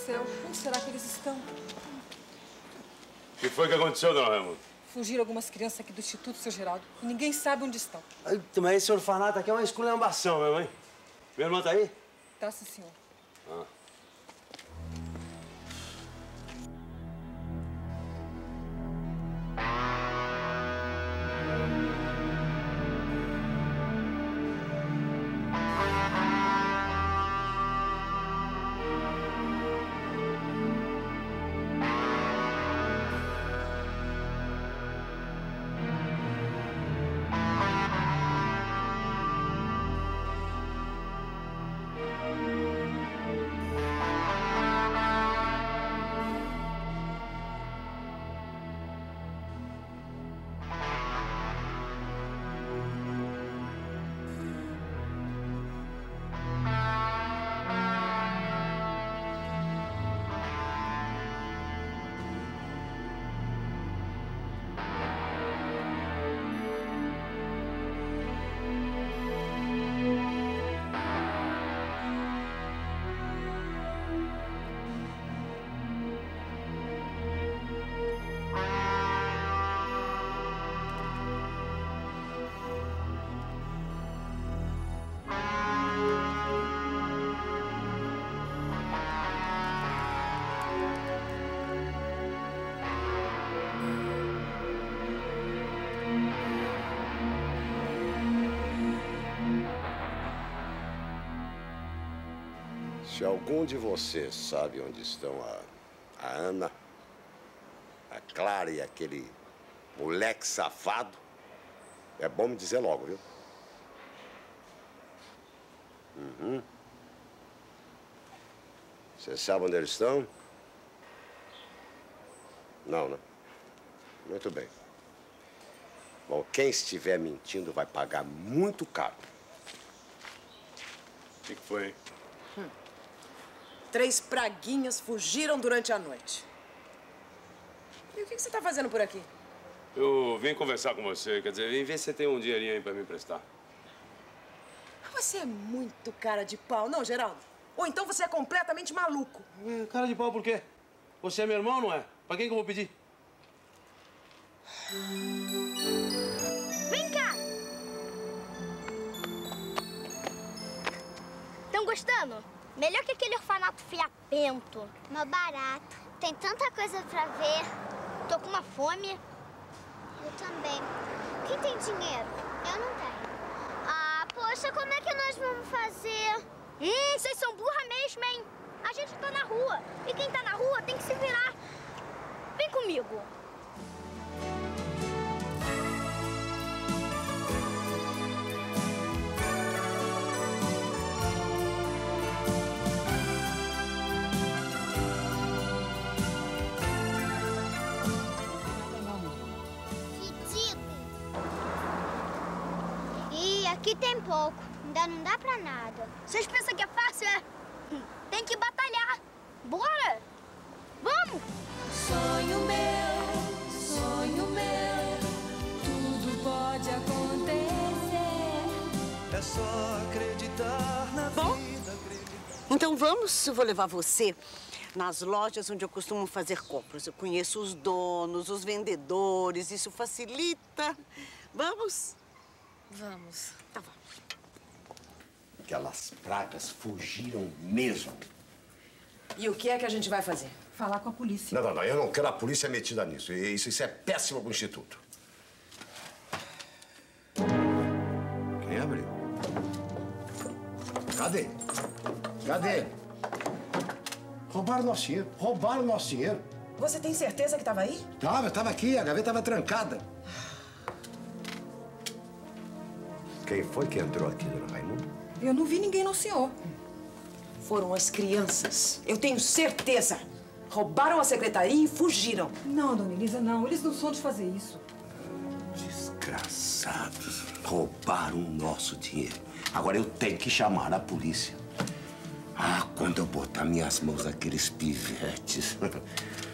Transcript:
céu, onde será que eles estão? O que foi que aconteceu, dona Raimundo? Fugiram algumas crianças aqui do Instituto, seu Geraldo, e ninguém sabe onde estão. Mas esse orfanato aqui é uma esculhambação mesmo, hein? Minha irmã tá aí? Tá, sim, senhor. Ah. Se algum de vocês sabe onde estão a Ana, a Clara e aquele moleque safado, é bom me dizer logo, viu? Uhum. Você sabe onde eles estão? Não, né? Muito bem. Bom, quem estiver mentindo vai pagar muito caro. O que foi, hein? 3 praguinhas fugiram durante a noite. E o que você tá fazendo por aqui? Eu vim conversar com você, quer dizer, vim ver se você tem um dinheirinho aí pra me emprestar. Você é muito cara de pau, não, Geraldo? Ou então você é completamente maluco. Cara de pau por quê? Você é meu irmão, não é? Pra quem que eu vou pedir? Vem cá! Estão gostando? Melhor que aquele orfanato fiapento. Mó barato. Tem tanta coisa pra ver. Tô com uma fome. Eu também. Quem tem dinheiro? Eu não tenho. Ah, poxa, como é que nós vamos fazer? Vocês são burra mesmo, hein? A gente tá na rua. E quem tá na rua tem que se virar. Vem comigo. Aqui tem pouco, ainda não dá pra nada. Vocês pensam que é fácil, é? Tem que batalhar. Bora! Vamos! Sonho meu, tudo pode acontecer. É só acreditar na vida. Então vamos, eu vou levar você nas lojas onde eu costumo fazer compras. Eu conheço os donos, os vendedores, isso facilita. Vamos? Vamos. Tá bom. Aquelas pragas fugiram mesmo. E o que é que a gente vai fazer? Falar com a polícia. Não, eu não quero a polícia metida nisso. Isso é péssimo pro Instituto. Quem abriu? Cadê? Roubaram nosso dinheiro. Você tem certeza que tava aí? Tava aqui, a gaveta tava trancada. Quem foi que entrou aqui, dona Raimundo? Eu não vi ninguém, não, senhor. Foram as crianças. Eu tenho certeza. Roubaram a secretaria e fugiram. Não, dona Elisa, não. Eles não são de fazer isso. Desgraçados. Roubaram o nosso dinheiro. Agora eu tenho que chamar a polícia. Ah, quando eu botar minhas mãos naqueles pivetes.